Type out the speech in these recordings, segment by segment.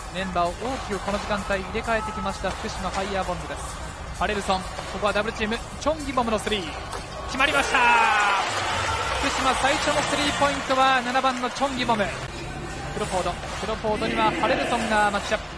メンバーを大きくこの時間帯入れ替えてきました福島ファイヤーボンズです。ハレルソン、ここはダブルチーム、チョン・ギボムのスリー決まりました。福島最初のスリーポイントは7番のチョン・ギボム。クロフォードにはハレルソンがマッチアップ。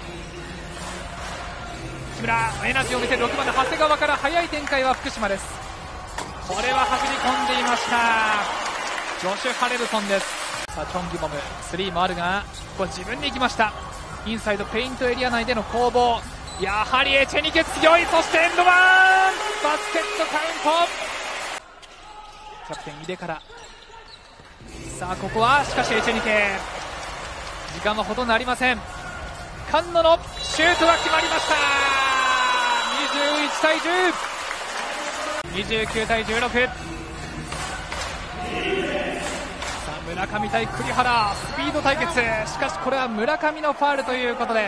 木村エナジーを見せる6番の長谷川から速い展開は福島です。これは走り込んでいました。ジョシュ・ハレルソンです。さあチョン・ギボムスリーもあるが、ここ自分に行きました。インサイドペイントエリア内での攻防、やはりエチェニケ強い。そしてエンドワンバスケットカウント。キャプテン井出から、さあここはしかしエチェニケ時間はほとんどありません。菅野のシュートが決まりました。21対10、29対16。さあ村上対栗原スピード対決。しかしこれは村上のファウルということで、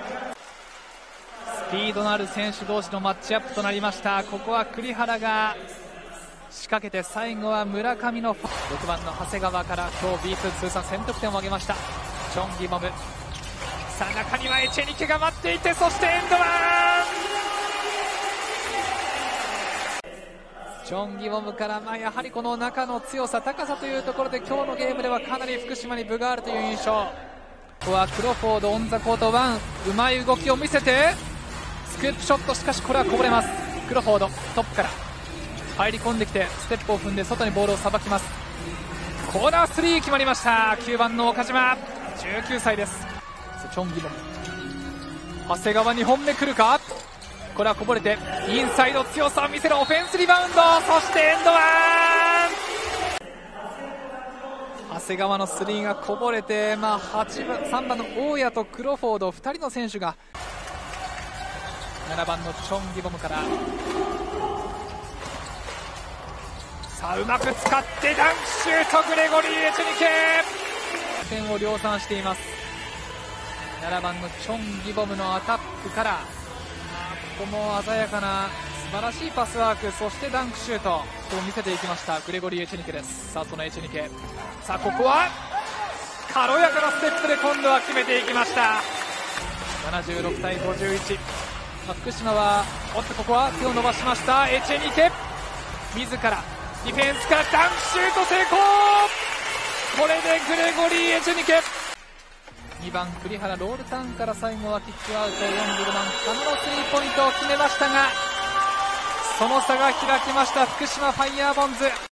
スピードのある選手同士のマッチアップとなりました。ここは栗原が仕掛けて、最後は村上の6番の長谷川から今日 B2 通算1000得点を挙げましたチョン・ギボム。さあ中にはエチェニケが待っていて、そしてエンドワン。チョン・ギボムから、やはりこの中の強さ高さというところで今日のゲームではかなり福島に分があるという印象。ここはクロフォードオンザコート1、うまい動きを見せてスクープショット、しかしこれはこぼれます。クロフォードトップから入り込んできてステップを踏んで外にボールをさばきます。コーナー3決まりました。9番の岡島19歳です。チョン・ギボム、長谷川2本目来るか。これはこぼれてインサイド強さを見せるオフェンスリバウンド、そしてエンドワン。長谷川のスリーがこぼれて、3番の大谷とクロフォード2人の選手が、7番のチョン・ギボムから、さあうまく使ってダンクシュート、グレゴリー・エチェニケ点を量産しています。7番のチョン・ギボムのアタックから、ここも鮮やかな素晴らしいパスワーク、そしてダンクシュートを見せていきましたグレゴリー・エチェニケです。さあそのエチェニケ、さあここは軽やかなステップで今度は決めていきました。76対51。福島はここは手を伸ばしました。エチェニケ自らディフェンスからダンクシュート成功。これでグレゴリー・エチェニケ。2番栗原ロールターンから最後はキックアウト。45番加納のスリーポイントを決めましたが、その差が開きました福島ファイヤーボンズ。